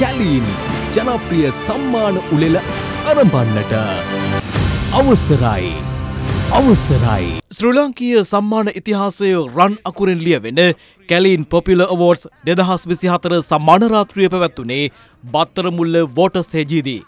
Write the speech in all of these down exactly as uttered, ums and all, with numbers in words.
කැලීන් ජනප්‍රිය සම්මාන උළෙල ආරම්භන්නට අවසරයි අවසරයි ශ්‍රී ලාංකීය සම්මාන ඉතිහාසයේ රන් අකුරෙන් ලියවෙන කැලීන් පොපියුලර් අවෝඩ්ස් දෙදහස් විසිහතර සම්මාන රාත්‍රිය පැවැත්වුණේ බත්තරමුල්ල වෝටර්ස් හෙජීදී.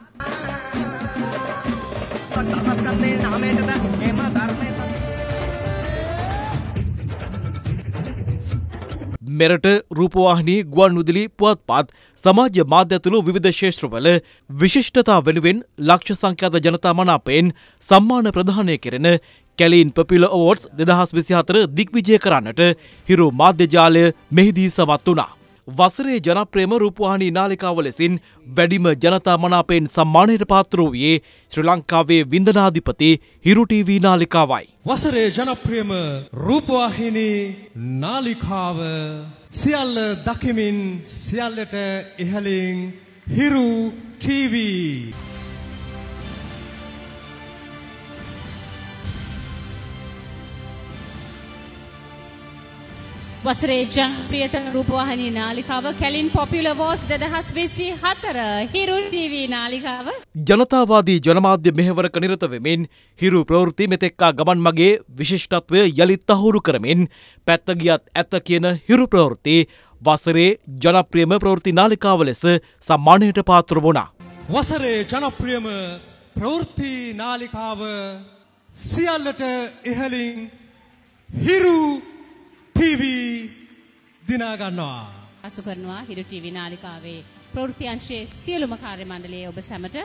මෙරට රූපවාහිනී ගුවන්විදුලි පුවත්පත් සමාජ මාධ්‍ය ඇතුළු විවිධ ක්ෂේත්‍රවල විශිෂ්ටතා වෙනුවෙන් ලක්ෂ සංඛ්‍යාත ජනතා මනාපයෙන් සම්මාන ප්‍රදානය කෙරෙන කැලීන් පොපියුලර් අවෝඩ්ස් දෙදහස් විසිහතර දිග්විජය කරන්නට හිරු මාධ්‍ය ජාලය මෙහිදී සමත් වුණා. වසරේ ජනප්‍රියම රූපවාහිනී නාලිකාව ලෙසින් වැඩිම ජනතා මනාපයෙන් සම්මානයට පාත්‍ර වූයේ ශ්‍රී ලංකාවේ වින්දනාධිපති හිරු ටීවී නාලිකාවයි. වසරේ ජනප්‍රියම රූපවාහිනී නාලිකාව සියල්ල දකිමින් සියල්ලට ඉහළින් හිරු ටීවී. වසරේ ජනප්‍රියතම රූපවාහිනී නාලිකාව කැලින් පොපියුලර් අවෝඩ්ස් දෙදහස් විසිහතර හිරු ටීවී නාලිකාව ජනතාවාදී ජනමාධ්‍ය මෙහෙවරක නිරත වෙමින් හිරු ප්‍රවෘත්ති මෙතෙක්කා ගමන් මගේ විශිෂ්ටත්වය යළිත් තහවුරු කරමින් පැත්ත ගියත් ඇත්ත කියන හිරු ප්‍රවෘත්ති වසරේ ජනප්‍රියම ප්‍රවෘත්ති නාලිකාව ලෙස සම්මානයට පාත්‍ර වුණා. වසරේ ජනප්‍රියම ප්‍රවෘත්ති නාලිකාව සියල්ලට ඉහළින් හිරු ටීවී දිනා ගන්නවා. අසු කරනවා හිරු ටීවී නාලිකාවේ ප්‍රවෘත්ති අංශයේ සියලුම කාර්ය මණ්ඩලයේ ඔබ සැමට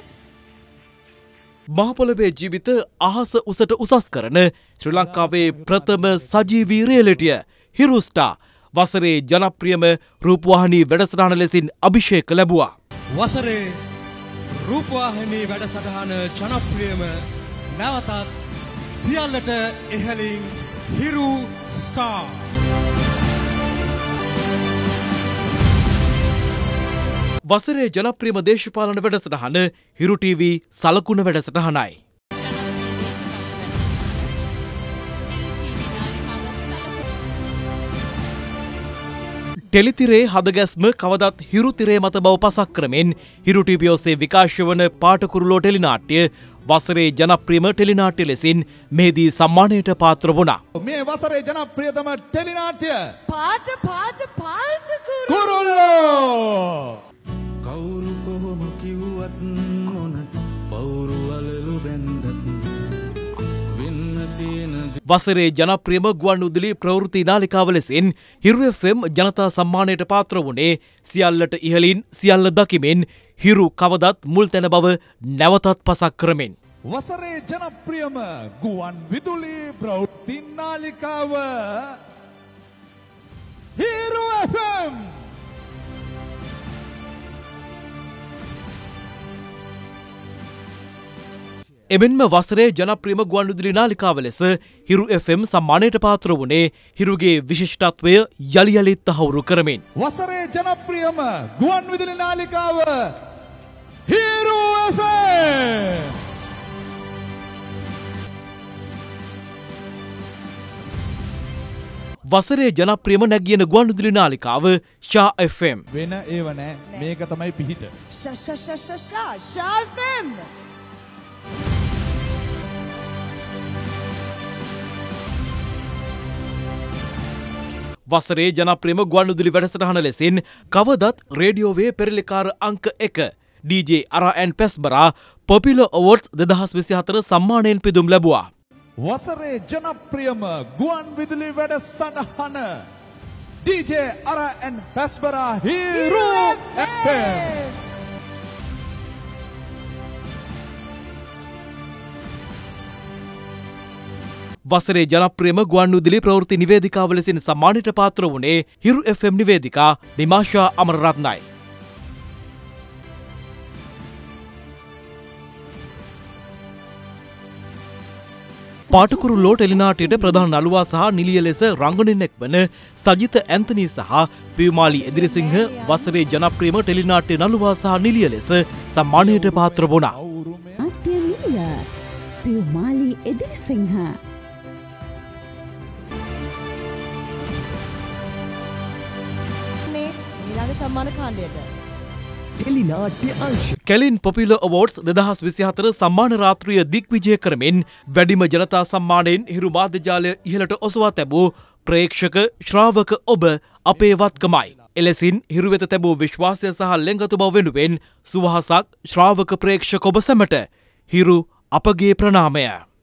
මහ පොළොවේ ජීවිත අහස උසට උසස් කරන ශ්‍රී ලංකාවේ ප්‍රථම සජීවී රියැලිටිය හිරු ස්ටාර් වසරේ ජනප්‍රියම රූපවාහිනී වැඩසටහන ලෙසින් අභිෂේක ලැබුවා. වසරේ රූපවාහිනී වැඩසටහන ජනප්‍රියම නැවතත් සියල්ලට ඉහළින් හිරු ස්ටාර්. වසරේ ජනප්‍රියම දේශපාලන වැඩසටහන හිරු ටීවී සලකුණ වැඩසටහනයි. ටෙලිතිරේ හදගැස්ම කවදත් හිරු තිරේ මත බව පසක් කරමින් හිරු ටීවී ඔස්සේ විකාශය වන පාටකුරුලෝ ටෙලිනාට්‍ය වසරේ ජනප්‍රියම ටෙලිනාට්‍ය ලෙසින් මෙහිදී සම්මානයට පාත්‍ර වුණා. මේ වසරේ ජනප්‍රියතම ටෙලිනාට්‍ය පාට පාට පාට කුරුල්ලෝ. කවුරු කොහොම කිව්වත් මොන පවුරු වලලු බැන්දත් වෙන්න තියෙන වසරේ ජනප්‍රියම ගුවන්විදුලි ප්‍රවෘත්ති නාලිකාව ලෙසින් හිරු එෆ් එම් ජනතා සම්මානයට පාත්‍ර වුණේ සියල්ලට ඉහළින් සියල්ල දකිමින් හිරු කවදත් මුල් තැන බව නැවතත් පසක් කරමින්. වසරේ ජනප්‍රියම ගුවන්විදුලි ප්‍රවෘත්ති නාලිකාව හිරු එෆ් එම්. එමෙන්ම වසරේ ජනප්‍රියම ගුවන්විදුලි නාලිකාව ලෙස හිරු එෆ් එම් සම්මානයට පාත්‍ර වුණේ හිරුගේ විශිෂ්ටත්වය යලි යලිත් තහවුරු කරමින්. වසරේ ජනප්‍රියම ගුවන්විදුලි නාලිකාව හිරු එෆ් එම්. වසරේ ජනප්‍රියම නැගියන ගුවන්විදුලි නාලිකාව ෂා එෆ් එම්. වෙන ඒව නෑ මේක තමයි පිහිට. Shaa Shaa Shaa Shaa Shaa Shaa F M. වසරේ ජනප්‍රියම ගුවන්විදුලි වැඩසටහන ලෙසින් කවදත් රේඩියෝවේ පෙරලිකාර අංක එක D J Ara and Paasbara popular awards දෙදහස් විසිහතර සම්මානයෙන් පිදුම් ලැබුවා. වසරේ ජනප්‍රියම ගුවන්විදුලි වැඩසටහන D J Ara and Paasbara Hiru F M. වසරේ ජනප්‍රියම ගුවන්විදුලි ප්‍රවෘත්ති නිවේදිකාව ලෙසින් සම්මානයට පාත්‍ර වුණේ හිරු එෆ් එම් නිවේදිකා නිමාෂා අමරරත්නයි. පාටකුරුල්ලෝ ටෙලිනාට්‍යයට ප්‍රධාන නළුවා සහ නිලිය ලෙස රංගනෙන් එක්වන සජිත ඇන්තනී සහ පියුමාලි එදිරිසිංහ වසරේ ජනප්‍රියම ටෙලිනාට්‍ය නළුවා සහ නිලිය ලෙස සම්මානයට පාත්‍ර වුණා. නාට්‍ය නිලිය පියුමාලි එදිරිසිංහ. මේ ඊළඟ සම්මාන කාණ්ඩයට ටෙලිනාට්‍ය අංශ. කැලින් පොපියුලර් අවෝඩ්ස් දෙදහස් විසිහතර සම්මාන රාත්‍රිය දිග්විජය කරමින් වැඩිම ජනතා සම්මානයෙන් හිරු මාධ්‍යජාලය ඉහළට ඔසවා තැබූ ප්‍රේක්ෂක ශ්‍රාවක ඔබ අපේ වත්කමයි. එලෙසින් හිරු වෙත තැබූ විශ්වාසය සහ ලෙන්ගතු බව වෙනුවෙන් සුවහසක් ශ්‍රාවක ප්‍රේක්ෂක ඔබ සැමට හිරු අපගේ ප්‍රණාමය.